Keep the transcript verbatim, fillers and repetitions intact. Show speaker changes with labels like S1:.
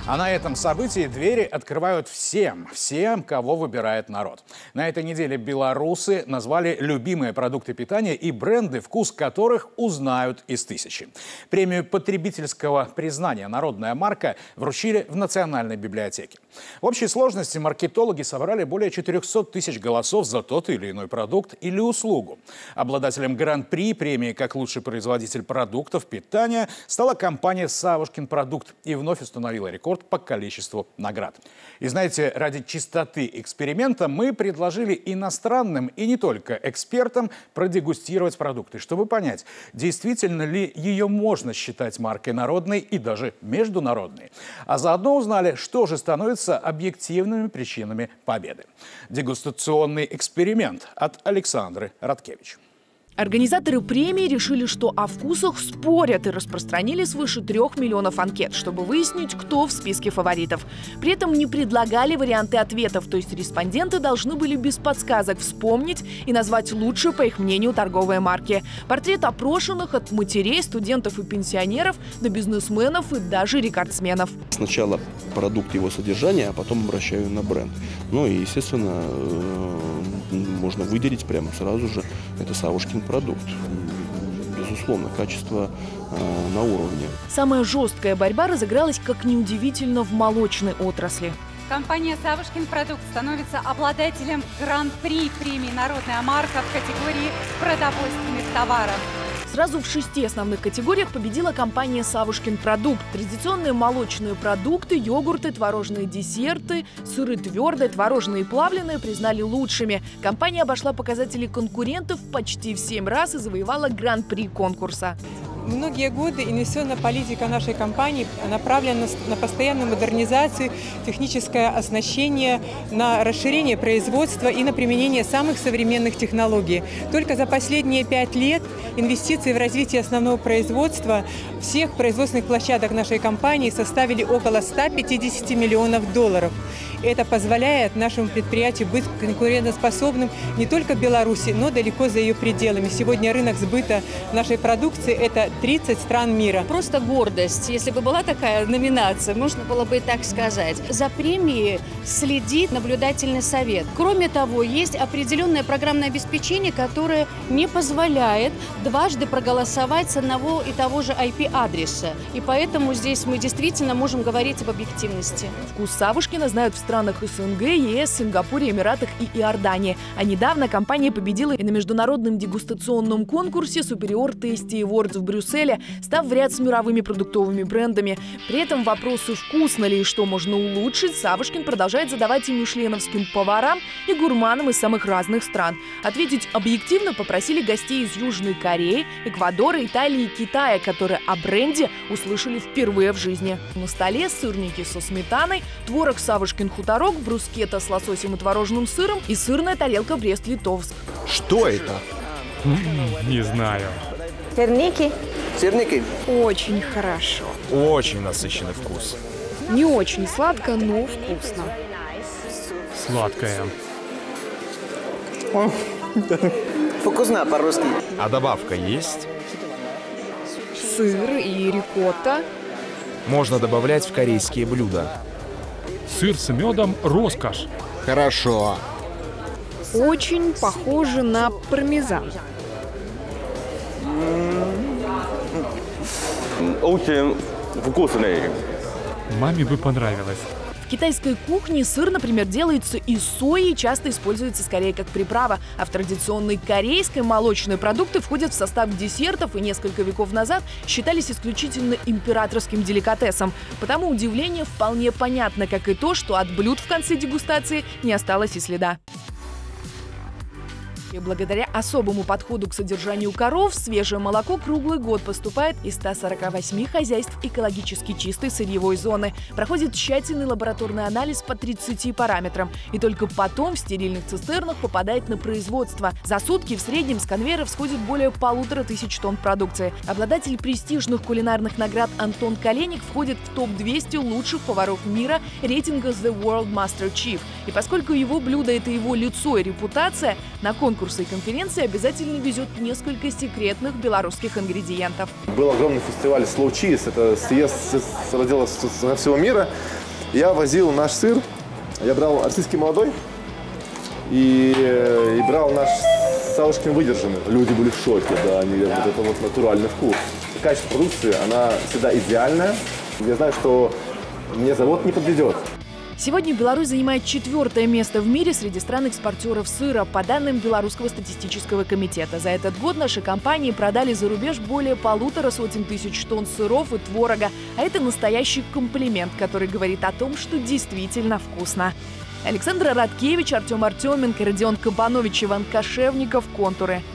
S1: А на этом событии двери открывают всем, всем, кого выбирает народ. На этой неделе белорусы назвали любимые продукты питания и бренды, вкус которых узнают из тысячи. Премию потребительского признания «Народная марка» вручили в Национальной библиотеке. В общей сложности маркетологи собрали более четырёхсот тысяч голосов за тот или иной продукт или услугу. Обладателем гран-при премии как лучший производитель продуктов питания стала компания «Савушкин продукт» и вновь установила рекорд по количеству наград. И знаете, ради чистоты эксперимента мы предложили иностранным и не только экспертам продегустировать продукты, чтобы понять, действительно ли ее можно считать маркой народной и даже международной. А заодно узнали, что же становится объективными причинами победы. Дегустационный эксперимент от Александры Радкевич.
S2: Организаторы премии решили, что о вкусах спорят, и распространили свыше трех миллионов анкет, чтобы выяснить, кто в списке фаворитов. При этом не предлагали варианты ответов, то есть респонденты должны были без подсказок вспомнить и назвать лучшие, по их мнению, торговые марки. Портрет опрошенных от матерей, студентов и пенсионеров до бизнесменов и даже рекордсменов.
S3: Сначала продукт, его содержания, а потом обращаю на бренд. Ну и, естественно, можно выделить прямо сразу же, это Савушкин продукт. Безусловно, качество э, на уровне.
S2: Самая жесткая борьба разыгралась, как неудивительно, в молочной отрасли.
S4: Компания «Савушкин продукт» становится обладателем гран-при премии «Народная марка» в категории продовольственных товаров.
S2: Сразу в шести основных категориях победила компания «Савушкин продукт». Традиционные молочные продукты, йогурты, творожные десерты, сыры твердые, творожные и плавленые признали лучшими. Компания обошла показатели конкурентов почти в семь раз и завоевала гран-при конкурса.
S5: Многие годы инвестиционная политика нашей компании направлена на постоянную модернизацию, техническое оснащение, на расширение производства и на применение самых современных технологий. Только за последние пять лет инвестиции в развитие основного производства всех производственных площадок нашей компании составили около ста пятидесяти миллионов долларов. Это позволяет нашему предприятию быть конкурентоспособным не только в Беларуси, но далеко за ее пределами. Сегодня рынок сбыта нашей продукции – это тридцать стран мира.
S6: Просто гордость. Если бы была такая номинация, можно было бы и так сказать. За премией следит наблюдательный совет. Кроме того, есть определенное программное обеспечение, которое не позволяет дважды проголосовать с одного и того же ай пи-адреса. И поэтому здесь мы действительно можем говорить об объективности.
S2: Вкус Савушкина знают в странах эс эн гэ, е эс, Сингапуре, Эмиратах и Иордании. А недавно компания победила и на международном дегустационном конкурсе Superior Tasty Awards в Брюсселе, став в ряд с мировыми продуктовыми брендами. При этом вопросы, вкусно ли и что можно улучшить, Савушкин продолжает задавать и мишленовским поварам, и гурманам из самых разных стран. Ответить объективно попросили гостей из Южной Кореи, Эквадора, Италии и Китая, которые о бренде услышали впервые в жизни. На столе сырники со сметаной, творог Савушкин хуторок, брускетта с лососем и творожным сыром и сырная тарелка Брест-Литовск.
S7: Что это?
S8: Не знаю.
S9: Сырники.
S7: Сырники?
S9: Очень хорошо.
S7: Очень насыщенный вкус.
S9: Не очень сладко, но вкусно.
S8: Сладкое.
S7: Вкусно по-русски. А добавка есть?
S9: Сыр и рикотта.
S7: Можно добавлять в корейские блюда.
S8: Сыр с медом – роскошь.
S7: Хорошо.
S9: Очень похоже на пармезан.
S10: Очень вкусный.
S8: Маме бы понравилось.
S2: В китайской кухне сыр, например, делается из сои и часто используется скорее как приправа, а в традиционной корейской молочные продукты входят в состав десертов и несколько веков назад считались исключительно императорским деликатесом. Потому удивление вполне понятно, как и то, что от блюд в конце дегустации не осталось и следа. И благодаря особому подходу к содержанию коров, свежее молоко круглый год поступает из ста сорока восьми хозяйств экологически чистой сырьевой зоны. Проходит тщательный лабораторный анализ по тридцати параметрам. И только потом в стерильных цистернах попадает на производство. За сутки в среднем с конвейера всходит более полутора тысяч тонн продукции. Обладатель престижных кулинарных наград Антон Коленник входит в топ двести лучших поваров мира рейтинга The World Master Chef. И поскольку его блюдо – это его лицо и репутация, на конкурсе конкурса и конференции обязательно везет несколько секретных белорусских ингредиентов.
S11: Был огромный фестиваль Slow Cheese, это съезд родилось со всего мира. Я возил наш сыр, я брал российский молодой и, и брал наш Савушкин выдержанный. Люди были в шоке, да, они говорят, вот это вот натуральный вкус. Качество продукции, она всегда идеальная. Я знаю, что мне завод не подведет.
S2: Сегодня Беларусь занимает четвертое место в мире среди стран-экспортеров сыра, по данным Белорусского статистического комитета. За этот год наши компании продали за рубеж более полутора сотен тысяч тонн сыров и творога. А это настоящий комплимент, который говорит о том, что действительно вкусно. Александра Радкевич, Артем Артеменко, Родион Кабанович, Иван Кошевников. Контуры.